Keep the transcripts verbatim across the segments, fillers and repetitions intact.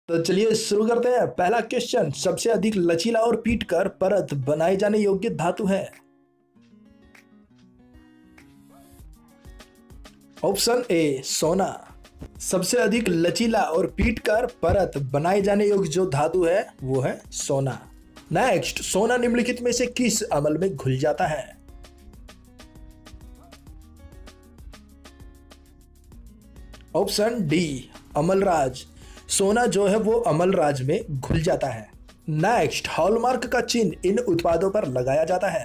तो चलिए शुरू करते हैं। पहला क्वेश्चन, सबसे अधिक लचीला और पीटकर परत बनाए जाने योग्य धातु है? ऑप्शन ए सोना। सबसे अधिक लचीला और पीटकर परत बनाए जाने योग्य जो धातु है वो है सोना। नेक्स्ट, सोना निम्नलिखित में से किस अमल में घुल जाता है? ऑप्शन डी अमलराज। सोना जो है वो अमलराज में घुल जाता है। नेक्स्ट, हॉलमार्क का चिन्ह इन उत्पादों पर लगाया जाता है।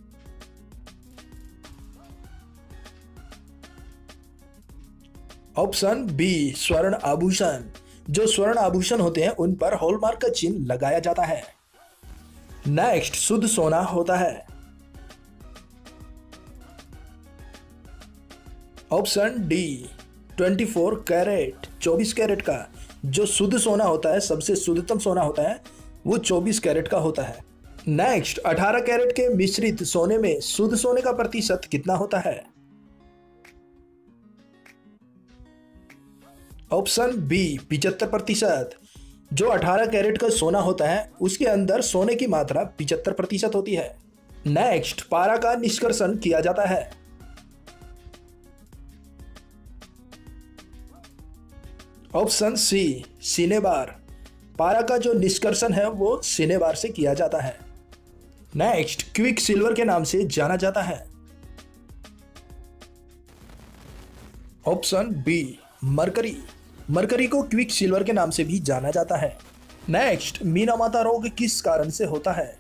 ऑप्शन बी स्वर्ण आभूषण। जो स्वर्ण आभूषण होते हैं उन पर हॉलमार्क का चिन्ह लगाया जाता है। नेक्स्ट, शुद्ध सोना होता है। ऑप्शन डी चौबीस कैरेट। चौबीस कैरेट का जो शुद्ध सोना होता है, सबसे शुद्धतम सोना होता है, वो चौबीस कैरेट का होता है। नेक्स्ट, अठारह कैरेट के मिश्रित सोने में शुद्ध सोने का प्रतिशत कितना होता है? ऑप्शन बी पिचहत्तर प्रतिशत। जो अठारह कैरेट का सोना होता है उसके अंदर सोने की मात्रा पिचहत्तर प्रतिशत होती है। नेक्स्ट, पारा का निष्कर्षण किया जाता है। Option C cinnabar. पारा का जो निष्कर्षण है वो सिनेबार से किया जाता है। नेक्स्ट, क्विक सिल्वर के नाम से जाना जाता है। Option B mercury. मरकरी को क्विक सिल्वर के नाम से भी जाना जाता है। नेक्स्ट, मीना माता रोग किस कारण से होता है?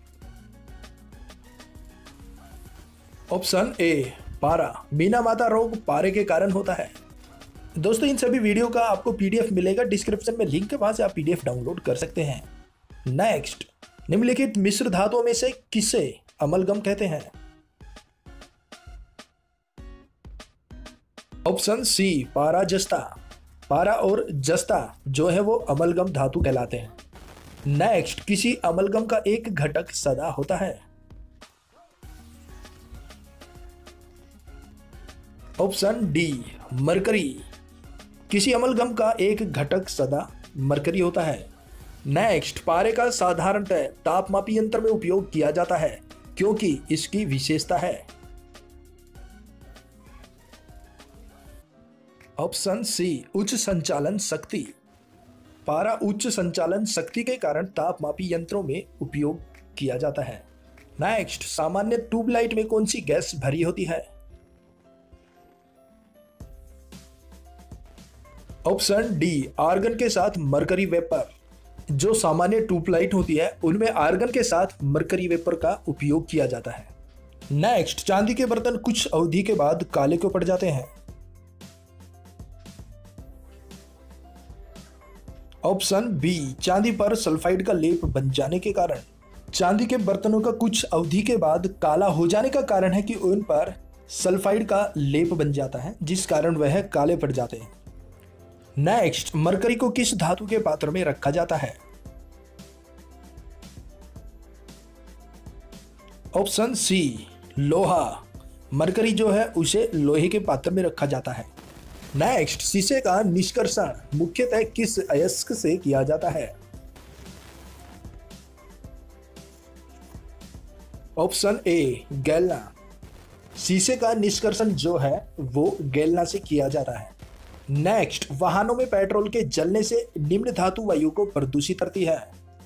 ऑप्शन ए पारा। मीना माता रोग पारे के कारण होता है। दोस्तों, इन सभी वीडियो का आपको पीडीएफ मिलेगा, डिस्क्रिप्शन में लिंक है, वहां से आप पीडीएफ डाउनलोड कर सकते हैं। नेक्स्ट, निम्नलिखित मिश्र धातुओं में से किसे अमलगम कहते हैं? ऑप्शन सी पारा जस्ता। पारा और जस्ता जो है वो अमलगम धातु कहलाते हैं। नेक्स्ट, किसी अमलगम का एक घटक सदा होता है। Option D mercury. किसी अमलगम का एक घटक सदा मरकरी होता है। नेक्स्ट, पारे का साधारणतः तापमापी यंत्र में उपयोग किया जाता है क्योंकि इसकी विशेषता है। ऑप्शन सी उच्च संचालन शक्ति। पारा उच्च संचालन शक्ति के कारण तापमापी यंत्रों में उपयोग किया जाता है। नेक्स्ट, सामान्य ट्यूबलाइट में कौन सी गैस भरी होती है? ऑप्शन डी आर्गन के साथ मरकरी वेपर। जो सामान्य ट्यूबलाइट होती है उनमें आर्गन के साथ मरकरी वेपर का उपयोग किया जाता है। नेक्स्ट, चांदी के बर्तन कुछ अवधि के बाद काले क्यों पड़ जाते हैं? ऑप्शन बी चांदी पर सल्फाइड का लेप बन जाने के कारण। चांदी के बर्तनों का कुछ अवधि के बाद काला हो जाने का कारण है कि उन पर सल्फाइड का लेप बन जाता है जिस कारण वह काले पड़ जाते हैं। नेक्स्ट, मरकरी को किस धातु के पात्र में रखा जाता है? ऑप्शन सी लोहा। मरकरी जो है उसे लोहे के पात्र में रखा जाता है। नेक्स्ट, शीशे का निष्कर्षण मुख्यतः किस अयस्क से किया जाता है? Option A galena. शीशे का निष्कर्षण जो है वो गैल्ना से किया जाता है। नेक्स्ट, वाहनों में पेट्रोल के जलने से निम्न धातु वायु को प्रदूषित करती है।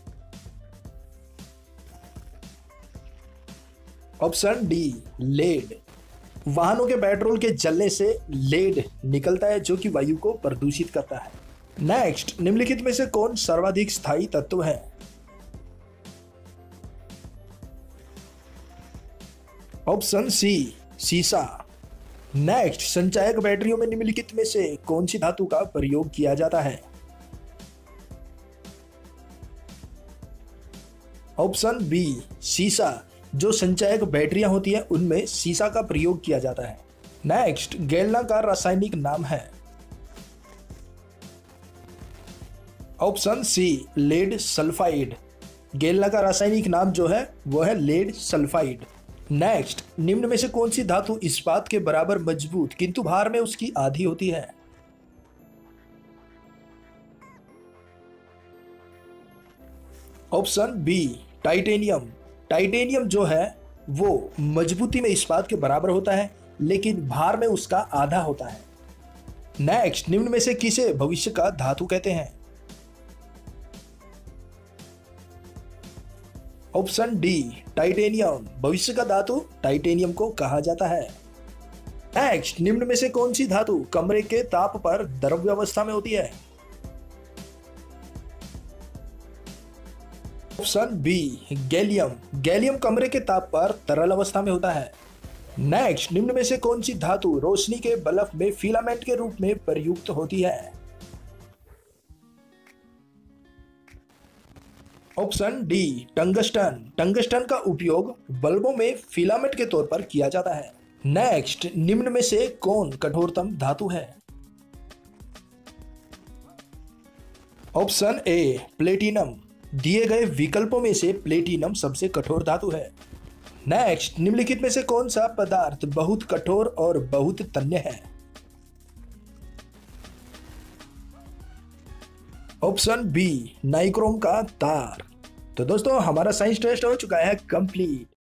Option D lead. वाहनों के पेट्रोल के जलने से लेड निकलता है जो कि वायु को प्रदूषित करता है। नेक्स्ट, निम्नलिखित में से कौन सर्वाधिक स्थायी तत्व है? ऑप्शन सी सीसा। नेक्स्ट, संचायक बैटरियों में निम्नलिखित में से कौन सी धातु का प्रयोग किया जाता है? ऑप्शन बी सीसा। जो संचायक बैटरियां होती हैं उनमें सीसा का प्रयोग किया जाता है। नेक्स्ट, गैल्ना का रासायनिक नाम है? Option C lead sulphide. Galena का रासायनिक नाम जो है वो है लेड सल्फाइड। नेक्स्ट, निम्न में से कौन सी धातु इस्पात के बराबर मजबूत किंतु भार में उसकी आधी होती है? Option B titanium. टाइटेनियम जो है वो मजबूती में इस्पात के बराबर होता है, लेकिन भार में उसका आधा होता है। नेक्स्ट, निम्न में से किसे भविष्य का धातु कहते हैं? Option D titanium. भविष्य का धातु टाइटेनियम को कहा जाता है। नेक्स्ट, निम्न में से कौन सी धातु कमरे के ताप पर द्रव्य अवस्था में होती है? Option B gallium. गैलियम कमरे के ताप पर तरल अवस्था में होता है। नेक्स्ट, निम्न में से कौन सी धातु रोशनी के बल्ब में फिलामेंट के रूप में प्रयुक्त होती है? Option D tungsten. टंगस्टन का उपयोग बल्बों में फिलामेंट के तौर पर किया जाता है। नेक्स्ट, निम्न में से कौन कठोरतम धातु है? Option A platinum. दिए गए विकल्पों में से प्लेटिनम सबसे कठोर धातु है। नेक्स्ट, निम्नलिखित में से कौन सा पदार्थ बहुत कठोर और बहुत तन्य है? ऑप्शन बी नाइक्रोम का तार। तो दोस्तों, हमारा साइंस टेस्ट हो चुका है कंप्लीट।